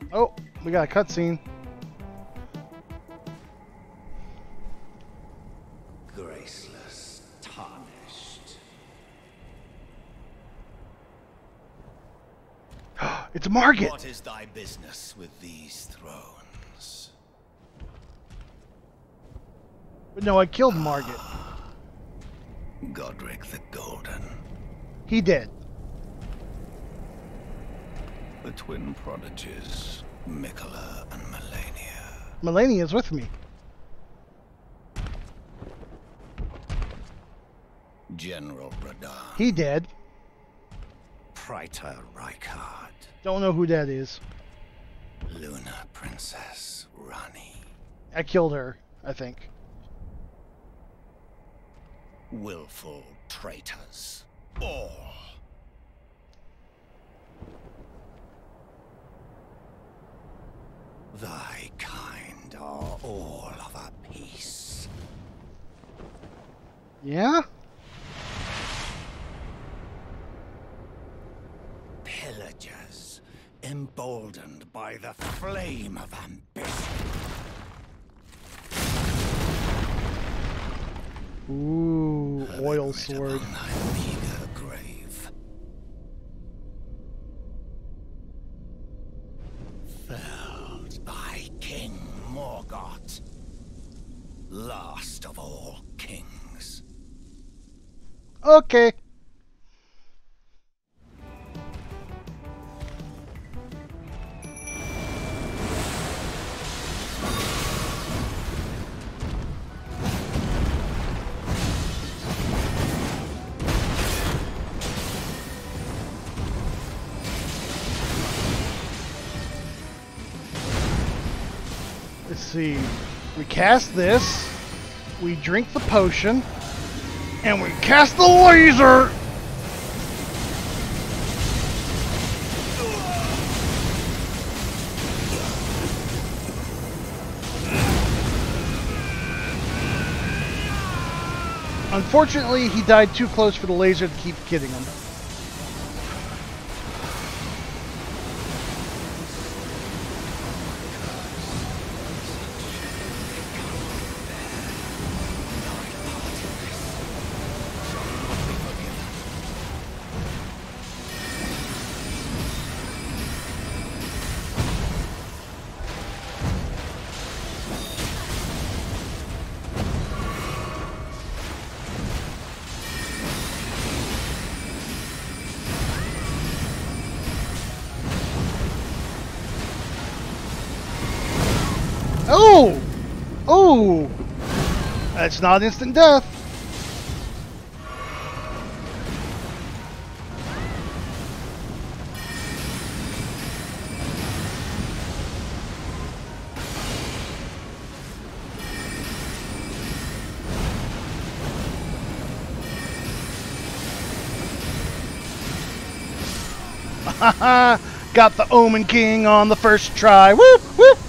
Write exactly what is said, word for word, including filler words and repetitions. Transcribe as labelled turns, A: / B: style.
A: Oh, we got a cutscene.
B: Graceless, tarnished.
A: It's Margit.
B: What is thy business with these thrones?
A: But no, I killed Margit.
B: Godric the Golden.
A: He did.
B: The twin prodigies, Miquella and Malenia.
A: Malenia's with me.
B: General Radahn.
A: He did.
B: Praetor Rykard.
A: Don't know who that is.
B: Luna Princess Rani.
A: I killed her, I think.
B: Willful traitors. All. Thy kind are all of a piece.
A: Yeah?
B: Pillagers, emboldened by the flame of ambition.
A: Ooh, oil
B: Hurried
A: sword.
B: upon thy meager grave. Felled by King Morgott, last of all kings.
A: Okay. Let's see. We cast this. We drink the potion. And we cast the laser! Unfortunately, he died too close for the laser to keep hitting him. Oh! Oh! That's not instant death. Got the Omen King on the first try. Whoop! Whoop!